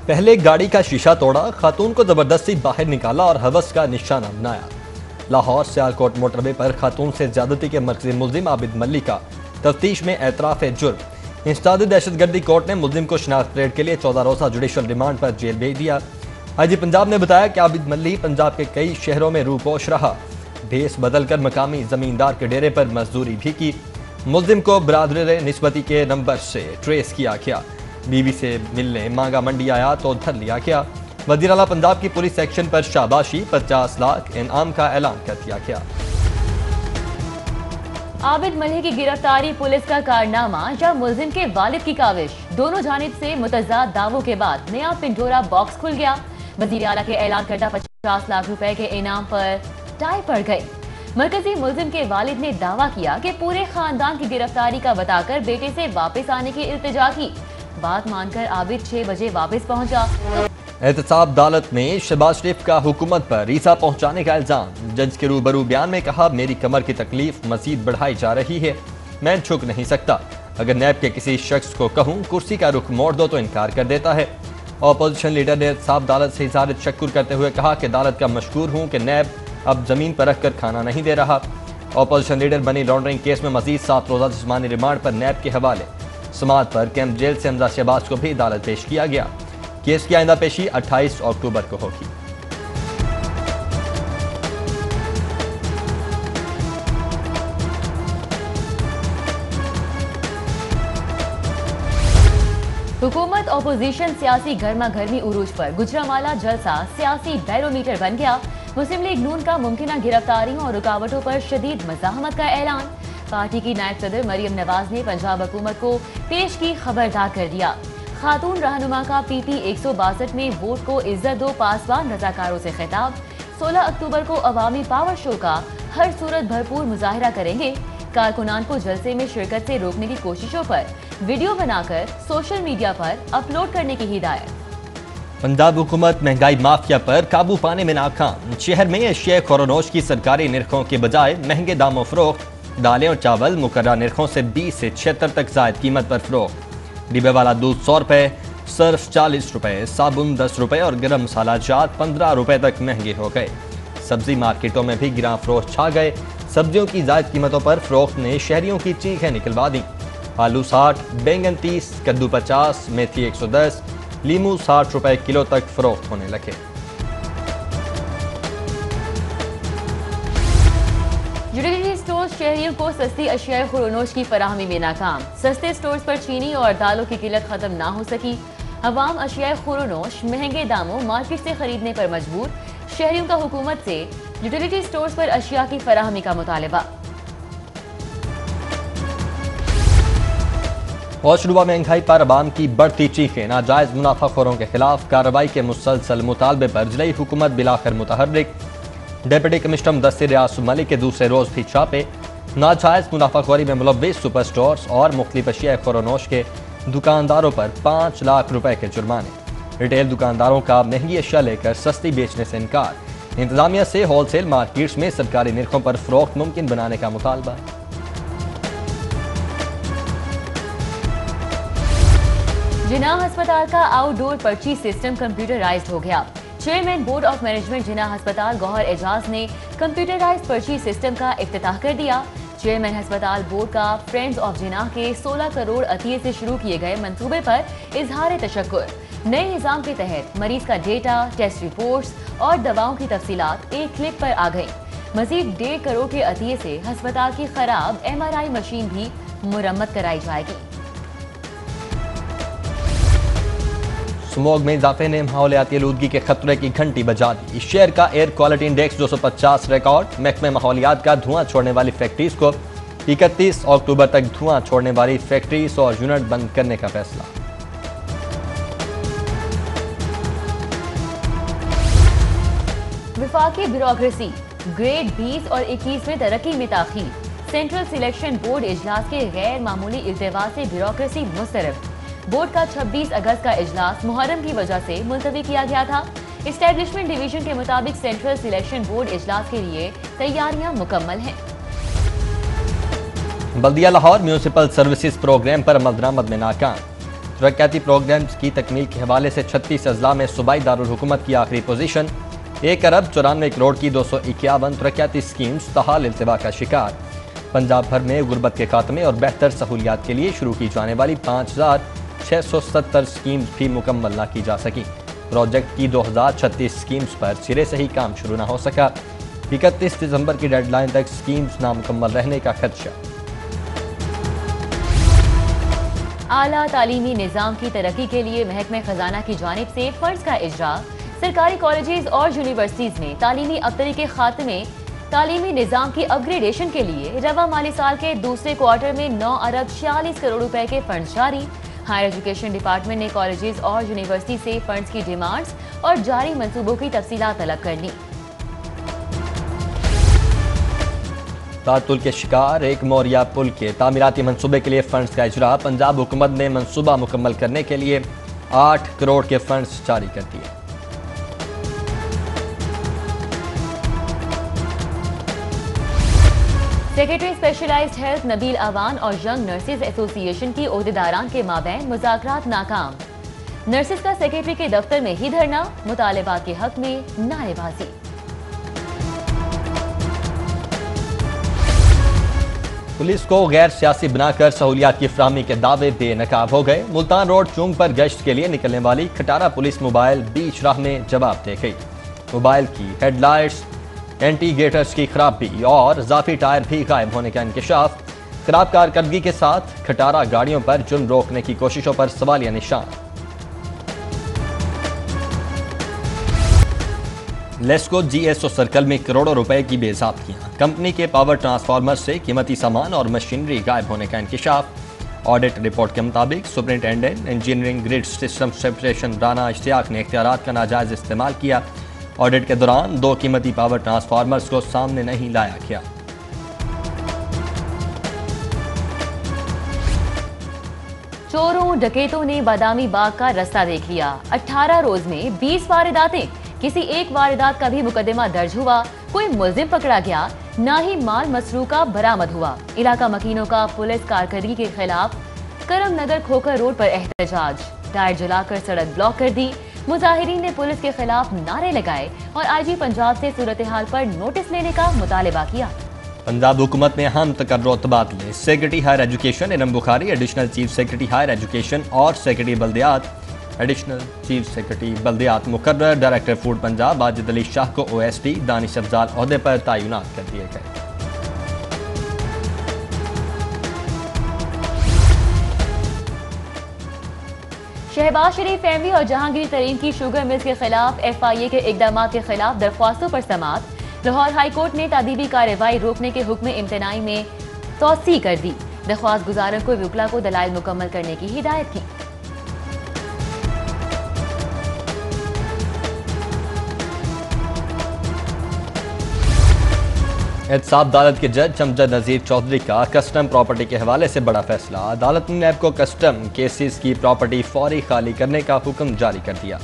पहले गाड़ी का शीशा तोड़ा, खातून को जबरदस्ती बाहर निकाला और हवस का निशाना बनाया। लाहौर सियालकोट मोटरवे पर खातून से ज्यादती के मरकजी मुल्जिम आबिद मल्लिक का तफ्तीश में एतराफ जुर्म। इंसदाद दहशतगर्दी कोर्ट ने मुल्जिम को शनाख्त परेड के लिए 14 रोज़ा जुडिशल रिमांड पर जेल भेज दिया। आईजी पंजाब ने बताया कि आबिद मल्लिक पंजाब के कई शहरों में रूपोश रहा, भेस बदलकर मकामी जमींदार के डेरे पर मजदूरी भी की। मुल्जिम को बरादर निस्बती के नंबर से ट्रेस किया गया। बीवी से मिलने मांगा मंडी आया तो धर लिया गया। वज़ीर आला पंजाब की पुलिस एक्शन पर शाबाशी, 50 लाख इनाम का ऐलान कर दिया गया। आबिद मल्लिक की गिरफ्तारी पुलिस का कारनामा या मुल्जिम के वालिद की काविश, दोनों जानिब से मुतज़ाद दावों के बाद नया पिंडोरा बॉक्स खुल गया। वज़ीर आला के ऐलान करदा 50 लाख रुपए के इनाम पर टाई पड़ गई। मरकजी मुल्जिम के वालिद ने दावा किया कि पूरे खानदान की गिरफ्तारी का बताकर बेटे से वापस आने की इल्तिजा की। बात मानकर आबिद 6 बजे वापस पहुंचा। एहतसाब अदालत में शहबाज शरीफ का हुकूमत पर ईसा पहुंचाने का इल्जाम। जज के रूबरू बयान में कहा, मेरी कमर की तकलीफ मजीद बढ़ाई जा रही है, मैं झुक नहीं सकता। अगर नैब के किसी शख्स को कहूं कुर्सी का रुख मोड़ दो तो इनकार कर देता है। अपोजिशन लीडर ने एहतसाब अदालत से इज़हार तशक्कुर करते हुए कहा कि अदालत का मशकूर हूं कि नैब अब जमीन पर रख कर खाना नहीं दे रहा। Opposition leader money laundering case में मजीद 7 रोज़ा जिस्मानी रिमांड पर नैब के हवाले। समाअत पर कैंप जेल से हमजा शहबाज को भी अदालत पेश किया गया। केस की आइंदा पेशी 28 अक्टूबर को होगी। हुकूमत अपोजिशन सियासी गर्मा गर्मी उरूज पर। गुजरांवाला जलसा सियासी बैरोमीटर बन गया। मुस्लिम लीग नून का मुमकिन गिरफ्तारियों और रुकावटों पर शदीद मज़ाहमत का ऐलान। पार्टी की नायब सदर मरियम नवाज ने पंजाब हुकूमत को पेश की खबरदार कर दिया। खातून रहनुमा का पीपी 162 में वोट को इज्जत दो पासवान रजाकारों से खिताब। 16 अक्टूबर को अवामी पावर शो का हर सूरत भरपूर मुजाहिरा करेंगे। कारकुनान को जलसे में शिरकत से रोकने की कोशिशों पर वीडियो बनाकर सोशल मीडिया पर अपलोड करने की हिदायत। पंजाब हुकूमत महंगाई माफिया पर काबू पाने में नाकाम। शहर में एशिया खोरोनोश की सरकारी निरखों के बजाय महंगे दामों फरोख्त। दालें और चावल मुकर्रर निरखों से 20 से 76 तक जायद कीमत पर फरोख्त। डिब्बे वाला दूध 100 रुपए, सर्फ 40 रुपए, साबुन 10 रुपए और गरम मसाला जात 15 रुपए तक महंगे हो गए। सब्जी मार्केटों में भी गिरां फरोख्त छा गए। सब्जियों की जायद कीमतों पर फरोख्त ने शहरियों की चीखें निकलवा दी। आलू 60, बैंगन 30, कद्दू 50, मेथी 110, लीमू 60 रुपए किलो तक फरोख्त होने लगे। यूटिलिटी स्टोर शहरियों को सस्ती अशियाए खुरोनोश की फराहमी में नाकाम। सस्ते स्टोर्स पर चीनी और दालों की किल्लत खत्म ना हो सकी। अवाम अशियाए खुरोनोश महंगे दामों मार्केट से खरीदने पर मजबूर। शहरियों का हुकूमत से यूटिलिटी स्टोर्स पर अशिया की फराहमी का मुतालबा। औशरुबा महंगाई पर अवाम की बढ़ती चीखें। नाजायज मुनाफाखोरों के खिलाफ कार्रवाई के मुसलसल मुतालबे पर जिला हुकूमत बिलाखिर मुतहर्रिक। डिप्टी कमिश्नर मुदस्सिर रियाज मलिक के दूसरे रोज भी छापे। नाजायज मुनाफाखोरी में मुलव्विस सुपर स्टोर्स और मुख्तलिफ अशिया खुरोनोश के दुकानदारों पर 5 लाख रुपए के जुर्माने। रिटेल दुकानदारों का महंगी अशिया लेकर सस्ती बेचने से इनकार। इंतजामिया से होलसेल मार्केट्स में सरकारी निरखों पर फरोख्त मुमकिन बनाने का मुतालबा। जिन्ना अस्पताल का आउटडोर पर्ची सिस्टम कंप्यूटराइज्ड हो गया। Chairman board of management Jinnah अस्पताल गौहर एजाज ने कंप्यूटराइज्ड पर्ची सिस्टम का इफ्तिताह कर दिया। चेयरमैन अस्पताल बोर्ड का फ्रेंड्स ऑफ जिन्ना के 16 करोड़ अतिये से शुरू किए गए मंसूबे पर इजहार तशक्कुर। नए निज़ाम के तहत मरीज का डेटा, टेस्ट रिपोर्ट्स और दवाओं की तफसीलात एक क्लिक पर आ गई। मजीद 1.5 करोड़ के अतिये से अस्पताल की खराब MRI मशीन भी मुरम्मत कराई जाएगी। स्मॉग में इजाफे ने माहौलियाती आलूदगी के खतरे की घंटी बजा दी। शहर का एयर क्वालिटी इंडेक्स 250 रिकॉर्ड। महकमे माहौलियात का धुआं छोड़ने वाली फैक्ट्रीज को 31 अक्टूबर तक धुआं छोड़ने वाली फैक्ट्रीज और यूनिट बंद करने का फैसला। विफाकी ब्यूरोक्रेसी ग्रेड 20 और 21 में तरक्की में ताखीर। सेंट्रल सिलेक्शन बोर्ड इजलास के गैर मामूली इल्तिवा से ब्यूरोक्रेसी मुस्तरद। बोर्ड का 26 अगस्त का इजलास मुहर्रम की वजह से मुलतवी किया गया था। एस्टेब्लिशमेंट डिवीजन के मुताबिक सेंट्रल सिलेक्शन बोर्ड इजलास के लिए तैयारियां मुकम्मल हैं। बल्दिया लाहौर म्यूनिसिपल सर्विसेज प्रोग्राम पर अमल दरामद में नाकाम। तरक्याती प्रोग्राम्स की तकमील के हवाले से 36 अजला में सूबाई दारुल हुकूमत की आखिरी पोजीशन। 1 अरब 94 करोड़ की 251 तरक्याती स्कीम्स तहाल इल्तिवा का शिकार। पंजाब भर में गुर्बत के खात्मे और बेहतर सहूलियात के लिए शुरू की जाने वाली 5670 स्कीम्स भी मुकम्मल न की जा सकी। प्रोजेक्ट की 2036 स्कीम्स पर सिरे से ही काम शुरू न हो सका। 31 दिसंबर की डेडलाइन तक स्कीम्स नामुकम्मल रहने का खदशा। आला तालीमी निज़ाम की तरक्की के लिए महकमे खजाना की जानिब से फंड्स का इजरा। सरकारी कॉलेजेस और यूनिवर्सिटीज में तालीमी अबतरी के खात्मे तालीमी निज़ाम की अपग्रेडेशन के लिए रवा माली साल के दूसरे क्वार्टर में 9 अरब 46 करोड़ रुपए के फंड्स जारी। हायर एजुकेशन डिपार्टमेंट ने कॉलेजेस और यूनिवर्सिटी से फंड्स की डिमांड्स और जारी मंसूबों की तफसीलात तलब कर ली। तातुल के शिकार एक मोरिया पुल के तामीराती मंसूबे के लिए फंड्स का इजरा। पंजाब हुकूमत ने मंसूबा मुकम्मल करने के लिए 8 करोड़ के फंड्स जारी कर दिए। Secretary specialized health Nabeel Awan और यंग नर्सेज एसोसिएशन की ओहदेदारान के माबैन मुज़ाकरात नाकाम। नर्सेज का सेक्रेटरी के दफ्तर में ही धरना, मुतालिबात के हक में नारेबाजी। पुलिस को गैर सियासी बनाकर सहूलियात की फराहमी के दावे बेनकाब हो गए। मुल्तान रोड चुंग पर गश्त के लिए निकलने वाली खटारा पुलिस मोबाइल बीच राह में जवाब दे गई। मोबाइल की हेडलाइट्स, एंटीगेटर्स की खराबी और इजाफी टायर भी गायब होने का इंकशाफ। खराब कारकर्दगी के साथ खटारा गाड़ियों पर जुर्म रोकने की कोशिशों पर सवालिया निशान। लेस्को जीएसओ सर्कल में करोड़ों रुपए की बेज़ाब्तियां। कंपनी के पावर ट्रांसफार्मर से कीमती सामान और मशीनरी गायब होने का इंकशाफ। ऑडिट रिपोर्ट के मुताबिक superintendent engineering grid system separation Rana Ishtiaq ने इख्तियारात का नाजायज इस्तेमाल किया। ऑडिट के दौरान 2 कीमती पावर ट्रांसफार्मर्स को सामने नहीं लाया गया। चोरों डकैतों ने बादामी बाग का रास्ता देख लिया। 18 रोज में 20 वारदातें, किसी एक वारदात का भी मुकदमा दर्ज हुआ, कोई मुलजिम पकड़ा गया, ना ही माल मसरूका बरामद हुआ। इलाका मकीनों का पुलिस कारकर्दगी के खिलाफ करम नगर खोकर रोड पर एहतजाज। टायर जलाकर सड़क ब्लॉक कर दी। मुजाहिरीन ने पुलिस के खिलाफ नारे लगाए और आईजी पंजाब से सूरत हाल पर नोटिस लेने का मुतालिबा किया। पंजाब हुकूमत में अहम तकर्रो तबादले। Secretary higher education Iram Bukhari additional chief secretary higher education और सेक्रेटरी बल्दियात एडिशनल चीफ सेक्रेटरी बल्दियात मुकर्रर। डायरेक्टर फूड पंजाब वाजिद अली शाह को OSD दानिश अफजाल ओहदे पर तैनात कर दिए गए। शहबाज शरीफ फैमिली और जहांगीर तरीन की शुगर मिल्स के खिलाफ FIA के इकदाम के खिलाफ दरख्वास्तों पर समाअत। लाहौर हाई कोर्ट ने तादीबी कार्रवाई रोकने के हुक्म इम्तनाई में तौसी कर दी। दरख्वास्त गुजारों को वकीला को दलाइल मुकम्मल करने की हिदायत की। एहतसाब अदालत के जज अमजद नज़ीर चौधरी का कस्टम प्रॉपर्टी के हवाले से बड़ा फैसला। अदालत ने नैब को कस्टम केसेस की प्रॉपर्टी फौरी खाली करने का हुक्म जारी कर दिया।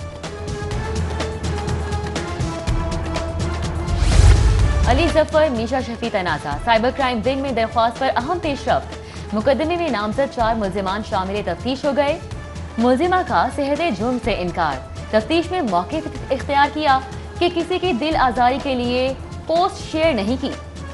अली जफर मीशा शफी तनाज़ा। साइबर क्राइम विंग में दरख्वास्त पर अहम पेशरफ्त। मुकदमे में नामजद 4 मुलजिमान शामिल तफ्तीश हो गए। मुलजिमा का सेहते जुर्म से इनकार। तफ्तीश में मौके इख्तियार किया कि किसी की दिल आजारी के लिए पोस्ट शेयर नहीं की।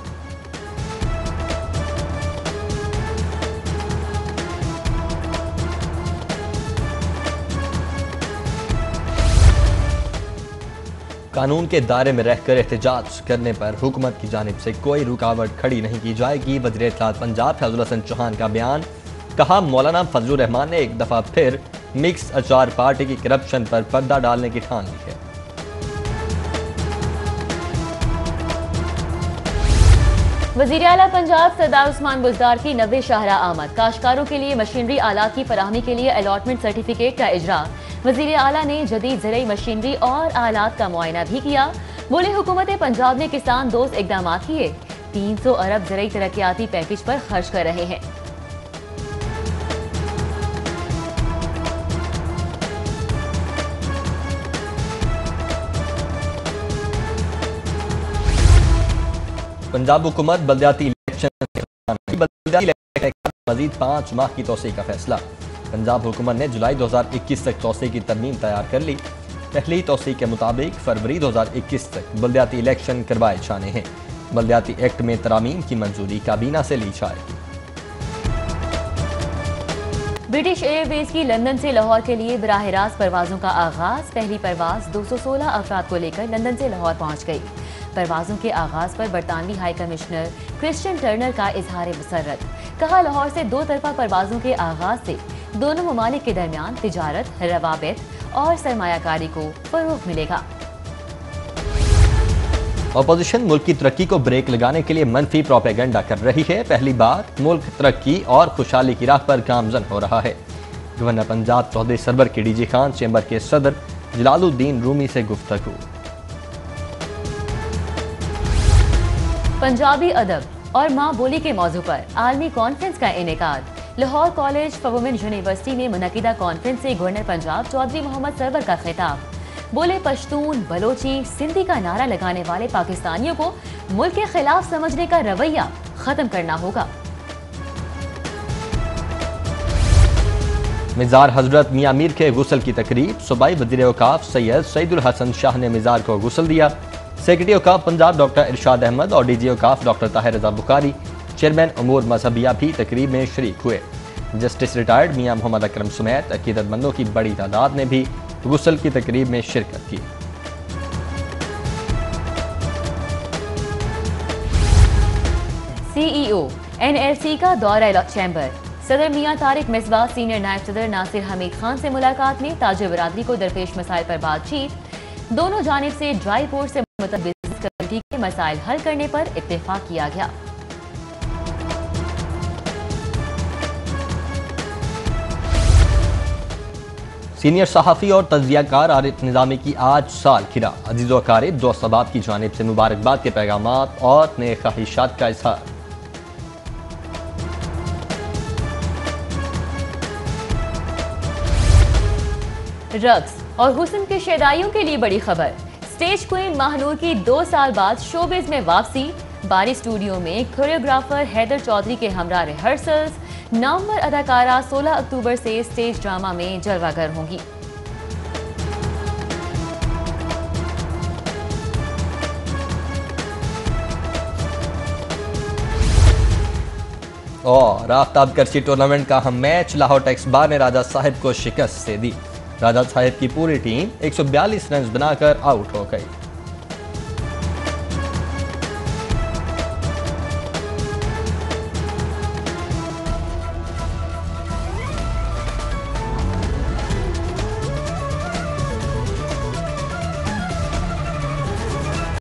कानून के दायरे में रहकर एहतजाज करने पर हुकूमत की जानिब से कोई रुकावट खड़ी नहीं की जाएगी। वज़ीर इत्तलात पंजाब फैजुल हसन चौहान का बयान। कहा, मौलाना फजलुर रहमान ने एक दफा फिर मिक्स अचार पार्टी की करप्शन पर पर्दा डालने की ठान ली है। वज़ीर आला पंजाब सरदार उस्मान बुज़दार की 90 शाहरा आमद। काश्तकारों के लिए मशीनरी आलात की फराहमी के लिए अलॉटमेंट सर्टिफिकेट का इजरा। वज़ीर आला ने जदीद ज़रई मशीनरी और आलात का मुआयना भी किया। बोले, हुकूमत पंजाब ने किसान दोस्त इकदाम किए। 300 अरब ज़रई तरक्याती पैकेज पर खर्च कर रहे हैं। पंजाब हुकूमत बल्दियाती इलेक्शन मजीद 5 माह की तोसी का फैसला। पंजाब हुकूमत ने जुलाई 2021 तक तौसीए की तरमीम तैयार कर ली। पहली तौसीए के मुताबिक फरवरी 2021 तक बल्दियाती इलेक्शन करवाए जाने हैं। बल्दियाती एक्ट में तरामीम की मंजूरी काबीना से ली जाएगी। ब्रिटिश एयरवेज की लंदन से लाहौर के लिए बराह रास्त परवाजों का आगाज। पहली परवाज 216 अफराद को लेकर लंदन से लाहौर पहुंच गई। परवाजों के आगाज पर बरतानवी हाई कमिश्नर क्रिश्चियन टर्नर का इजहार मुसर्रत। कहा, लाहौर से दो तरफा परवाजों के आगाज से दोनों ममालिक के दरमियान तिजारत, रवाबित और सरमायाकारी को फरोग मिलेगा। अपोजिशन मुल्क की तरक्की को ब्रेक लगाने के लिए मनफी प्रोपेगेंडा कर रही है। पहली बार मुल्क तरक्की और खुशहाली की राह पर गामजन हो रहा है। गवर्नर पंजाब चौधरी सरवर के डीजी खान चैम्बर के सदर जलालुद्दीन रूमी से गुफ्तगू। पंजाबी अदब और माँ बोली के मौजू पर आलमी कॉन्फ्रेंस का इनेकाद। Lahore college for women university में मुनकिदा कॉन्फ्रेंस से गवर्नर पंजाब चौधरी मोहम्मद सरवर का खिताब। बोले, पश्तून, बलोची, सिंधी का नारा लगाने वाले पाकिस्तानियों को मुल्क के खिलाफ समझने का रवैया खत्म करना होगा। मिजार हजरत मियां मीर के गुस्ल की तकरीब। सूबाई वज़ीर औकाफ सैयद सईदुल हसन शाह ने मिजार को गुस्ल दिया। सेक्रेटरी औकाफ पंजाब डॉक्टर इरशाद अहमद और डीजी औकाफ डॉक्टर ताहिर रजा बुखारी, चेयरमैन उमूर मजहबिया भी तकरीब में शरीक हुए। जस्टिस रिटायर्ड मियां मोहम्मद अकरम समेत अकीदतमंदों की बड़ी तादाद ने भी गुस्ल की तकरीब में शिरकत की। सीईओ एनएलसी का दौरा चैम्बर। सदर मियां तारिक मिसबा, सीनियर नायब सदर नासिर हमीद खान से मुलाकात में ताजिर बरादरी को दरपेश मसाइल पर बातचीत। दोनों जानिब से ड्राई पोर्ट से मुतल्लिक़ बिजनेस कमेटी के मसाइल हल करने पर इत्तेफाक किया गया। सीनियर सहाफ़ी और तज्ज़ियाकार आरिफ निज़ामी की आज साल खिरा। अजीज़ व अकारिब, दोस्त अहबाब की जानिब से मुबारकबाद के पैगामात और नेक ख्वाहिशात का इज़हार। रक्स और हुस्न के शेदाइयों के लिए बड़ी खबर। स्टेज क्वीन महानूर की 2 साल बाद शोबिज में वापसी। बारी स्टूडियो में कोरियोग्राफर हैदर चौधरी के हमरा रिहर्सल्स। नवंबर अदाकारा 16 अक्टूबर से स्टेज ड्रामा में जलवागर होंगी। और आफ्ताब करसी टूर्नामेंट का अहम मैच लाहौर टैक्स बार ने राजा साहिब को शिकस्त से दी। राजा साहिब की पूरी टीम 142 रन बनाकर आउट हो गई।